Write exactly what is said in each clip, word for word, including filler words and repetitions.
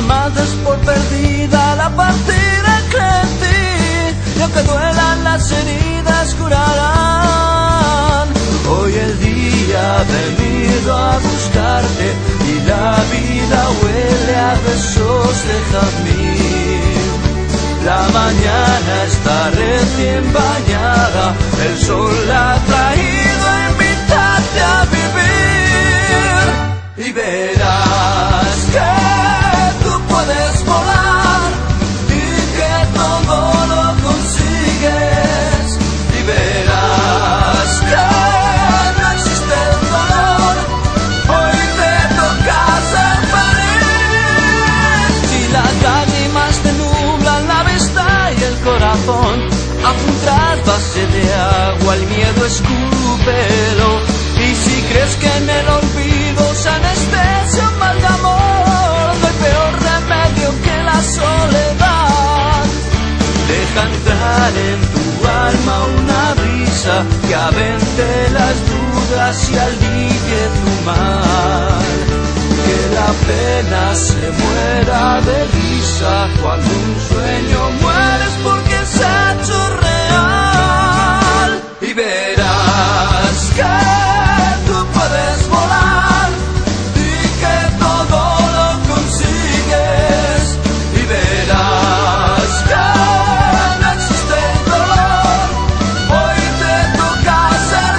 más des por perdida la partida que en ti, y aunque duelan las heridas curarán. Hoy el día ha venido a buscarte y la vida huele a besos de jazmín. La mañana está recién bañada, el sol la ha traído a invitarte a vivir. Y verás que tú puedes volar y que todo lo consigues. Y verás que no existe el dolor, hoy te toca ser feliz. Si las lágrimas te nublan la vista y el corazón, haz un trasvase de agua, el miedo escúpelo. Y si crees que en el olvido se anestesia un mal de amor, no hay peor remedio que la soledad. Deja entrar en tu alma una brisa que avente las dudas y alivie tu mal. Que la pena se muera de risa, cuando un sueño mueres porque se ha hecho real. Y verás que tú puedes volar y que todo lo consigues. Y verás que no existe el dolor, hoy te toca ser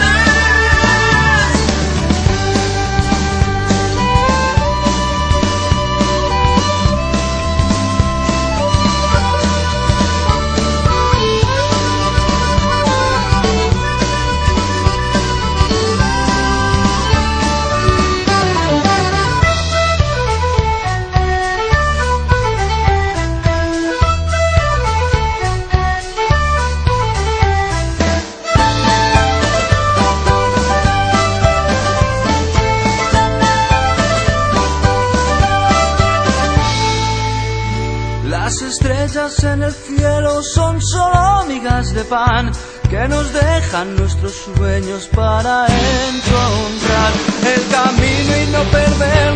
Las estrellas en el cielo son solo migas de pan que nos dejan nuestros sueños para encontrar el camino y no perder